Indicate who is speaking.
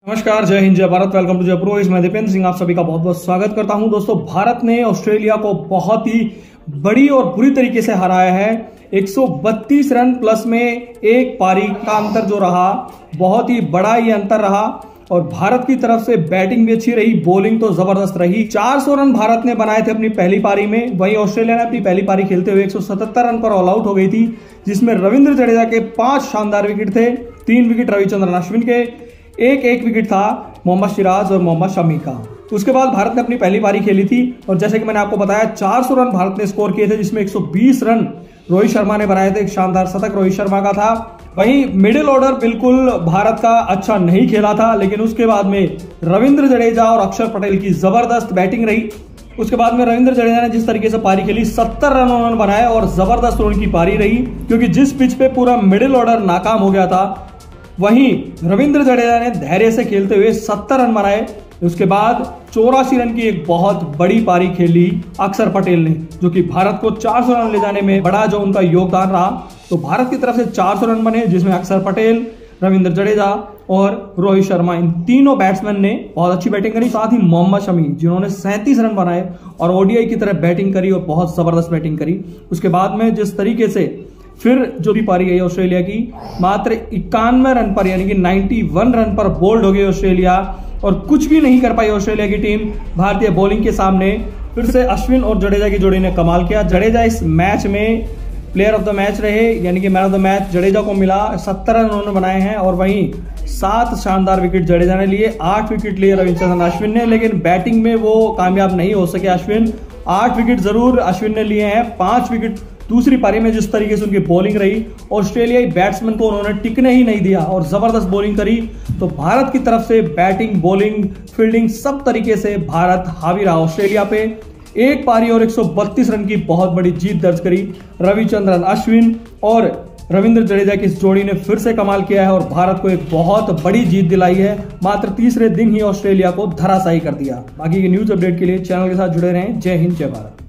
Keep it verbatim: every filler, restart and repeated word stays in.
Speaker 1: नमस्कार, जय हिंद, जय Bharat. Welcome to Jai Pro. मैं दीपेंद्र सिंह आप सभी का बहुत बहुत स्वागत करता हूं। दोस्तों, भारत ने ऑस्ट्रेलिया को बहुत ही बड़ी और बुरी तरीके से हराया है। एक सौ बत्तीस रन प्लस में एक पारी का अंतर जो रहा, बहुत ही बड़ा ये अंतर रहा। और भारत की तरफ से बैटिंग भी अच्छी रही, बॉलिंग तो जबरदस्त रही। चार सौ रन भारत ने बनाए थे अपनी पहली पारी में। वहीं ऑस्ट्रेलिया ने अपनी पहली पारी खेलते हुए एक सौ सतहत्तर रन पर ऑल आउट हो गई थी, जिसमें रविंद्र जडेजा के पांच शानदार विकेट थे। तीन विकेट रविचंद्रन अश्विन के, एक एक विकेट था मोहम्मद सिराज और मोहम्मद शमी का। उसके बाद भारत ने अपनी पहली पारी खेली थी और जैसे कि मैंने आपको बताया, चार सौ रन भारत ने स्कोर किए थे, जिसमें एक सौ बीस रन रोहित शर्मा ने बनाए थे। एक शानदार शतक रोहित शर्मा का था। वहीं मिडिल ऑर्डर बिल्कुल भारत का अच्छा नहीं खेला था, लेकिन उसके बाद में रविंद्र जडेजा और अक्षर पटेल की जबरदस्त बैटिंग रही। उसके बाद में रविंद्र जडेजा ने जिस तरीके से पारी खेली, सत्तर रन उन्होंने बनाए और जबरदस्त उनकी पारी रही, क्योंकि जिस पिच पे पूरा मिडिल ऑर्डर नाकाम हो गया था, वहीं रविंद्र जडेजा ने धैर्य से खेलते हुए सत्तर रन बनाए। उसके बाद चौरासी रन की एक बहुत बड़ी पारी खेली अक्षर पटेल ने, जो कि भारत को चार सौ रन ले जाने में बड़ा जो उनका योगदान रहा। तो भारत की तरफ से चार सौ रन बने, जिसमें अक्षर पटेल, रविंद्र जडेजा और रोहित शर्मा, इन तीनों बैट्समैन ने बहुत अच्छी बैटिंग करी। साथ ही मोहम्मद शमी, जिन्होंने सैंतीस रन बनाए और ओडीआई की तरफ बैटिंग करी और बहुत जबरदस्त बैटिंग करी। उसके बाद में जिस तरीके से फिर जो भी पारी गई ऑस्ट्रेलिया की, मात्र इक्यानवे रन पर, यानी कि इक्यानवे रन पर बोल्ड हो गई ऑस्ट्रेलिया और कुछ भी नहीं कर पाई ऑस्ट्रेलिया की टीम भारतीय बॉलिंग के सामने। फिर से अश्विन और जडेजा की जोड़ी ने कमाल किया। जडेजा इस मैच में प्लेयर ऑफ द मैच रहे, यानी कि man of the match Jadeja को मिला। सत्तर रन उन्होंने बनाए हैं और वहीं सात शानदार विकेट जडेजा ने लिए, आठ विकेट लिए रविचंद्रन अश्विन ने, लेकिन बैटिंग में वो कामयाब नहीं हो सके अश्विन। आठ विकेट जरूर अश्विन ने लिए हैं, पांच विकेट दूसरी पारी में जिस तरीके से उनकी बॉलिंग रही, ऑस्ट्रेलियाई बैट्समैन को उन्होंने टिकने ही नहीं दिया और जबरदस्त बॉलिंग करी। तो भारत की तरफ से बैटिंग, बॉलिंग, फील्डिंग सब तरीके से भारत हावी रहा ऑस्ट्रेलिया पे। एक पारी और एक सौ बत्तीस रन की बहुत बड़ी जीत दर्ज करी रविचंद्रन अश्विन और रविंद्र जडेजा की इस जोड़ी ने फिर से कमाल किया है और भारत को एक बहुत बड़ी जीत दिलाई है। मात्र तीसरे दिन ही ऑस्ट्रेलिया को धराशायी कर दिया। बाकी की न्यूज अपडेट के लिए चैनल के साथ जुड़े रहें। जय हिंद, जय भारत।